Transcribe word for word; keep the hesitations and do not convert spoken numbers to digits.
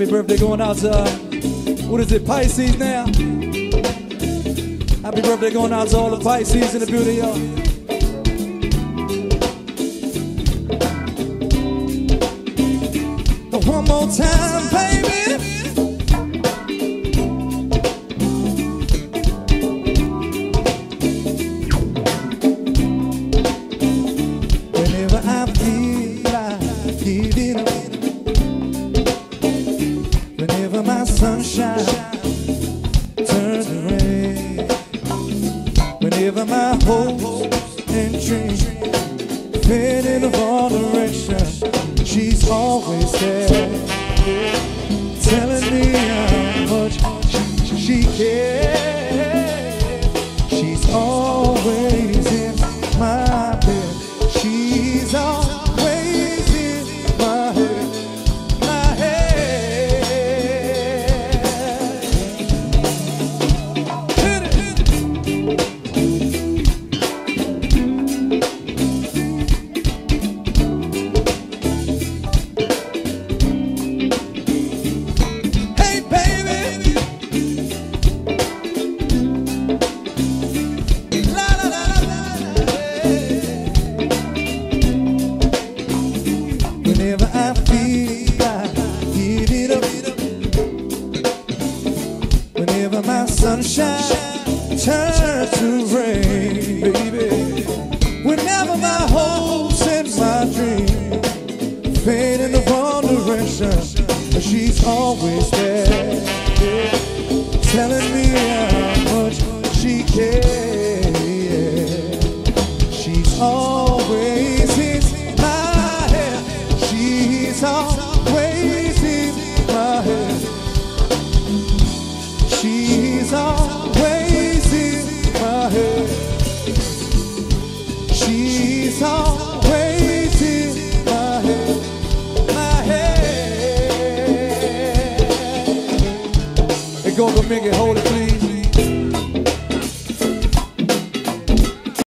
Happy birthday going out to, uh, what is it, Pisces now? Happy birthday going out to all the Pisces in the building, y'all. One more time, baby. Whenever I feel like giving up, whenever my sunshine turns to rain, whenever my hopes and dreams fade in the wrong direction, she's always there, telling me how much she cares. She's always in my bed. She's always in my head, my head. Hit it, hit it. Whenever I feel like giving up, whenever my sunshine turns to rain, baby, whenever my hopes and my dreams fade in the wrong direction, she's always there, telling me how much she cares. She's always in my head. She's always in my head. She's always in my head. She's always in my head, my head. Hey, go, go, make it hold.